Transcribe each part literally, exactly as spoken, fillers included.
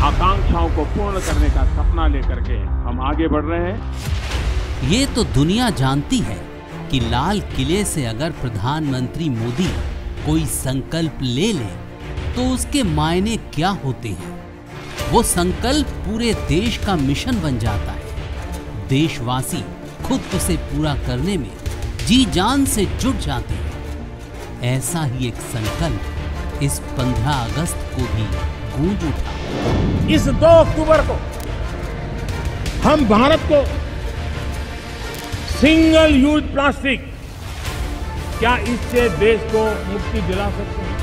आकांक्षाओं को पूर्ण करने का सपना लेकर के हम आगे बढ़ रहे हैं। ये तो दुनिया जानती है कि लाल किले से अगर प्रधानमंत्री मोदी कोई संकल्प ले ले तो उसके मायने क्या होते हैं। वो संकल्प पूरे देश का मिशन बन जाता है। देशवासी खुद उसे पूरा करने में जी जान से जुट जाते हैं। ऐसा ही एक संकल्प इस पंद्रह अगस्त को भी गूंज उठा। इस दो अक्टूबर को हम भारत को सिंगल यूज प्लास्टिक, क्या इससे देश को मुक्ति दिला सकते हैं?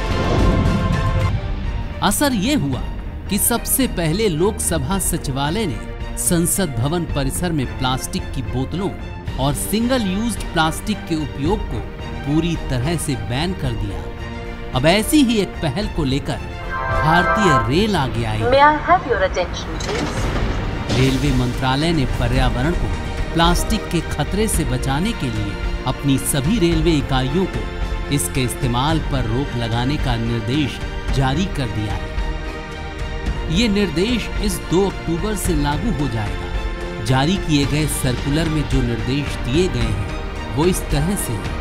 असर ये हुआ कि सबसे पहले लोकसभा सचिवालय ने संसद भवन परिसर में प्लास्टिक की बोतलों और सिंगल यूज्ड प्लास्टिक के उपयोग को पूरी तरह से बैन कर दिया। अब ऐसी ही एक पहल को लेकर भारतीय रेल आगे आई। May I have your attention, please? Railway मंत्रालय ने पर्यावरण को प्लास्टिक के खतरे से बचाने के लिए अपनी सभी रेलवे इकाइयों को इसके इस्तेमाल पर रोक लगाने का निर्देश जारी कर दिया है। ये निर्देश इस दो अक्टूबर से लागू हो जाएगा। जारी किए गए सर्कुलर में जो निर्देश दिए गए हैं वो इस तरह से है।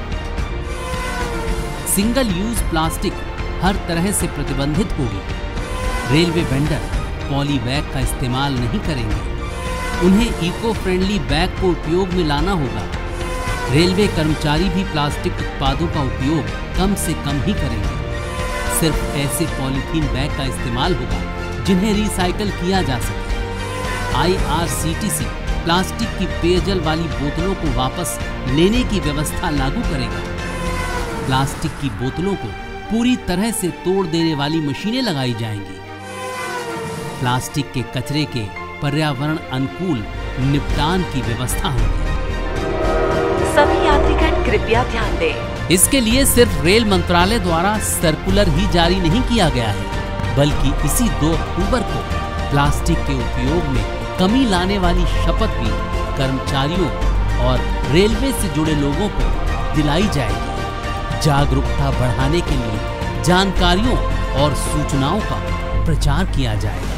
सिंगल यूज प्लास्टिक हर तरह से प्रतिबंधित होगी। रेलवे वेंडर पॉली बैग का इस्तेमाल नहीं करेंगे। उन्हें इको फ्रेंडली बैग को उपयोग में लाना होगा। रेलवे कर्मचारी भी प्लास्टिक उत्पादों का उपयोग कम से कम ही करेंगे। सिर्फ ऐसे पॉलीथीन बैग का इस्तेमाल होगा जिन्हें रिसाइकल किया जा सके। I R C T C plastic की पेयजल वाली बोतलों को वापस लेने की व्यवस्था लागू करेगा। प्लास्टिक की बोतलों को पूरी तरह से तोड़ देने वाली मशीनें लगाई जाएंगी। प्लास्टिक के कचरे के पर्यावरण अनुकूल निपटान की व्यवस्था होगी। सभी यात्रीगण कृपया ध्यान दें। इसके लिए सिर्फ रेल मंत्रालय द्वारा सर्कुलर ही जारी नहीं किया गया है, बल्कि इसी दो अक्टूबर को प्लास्टिक के उपयोग में कमी लाने वाली शपथ भी कर्मचारियों और रेलवे से जुड़े लोगों को दिलाई जाएगी। जागरूकता बढ़ाने के लिए जानकारियों और सूचनाओं का प्रचार किया जाएगा।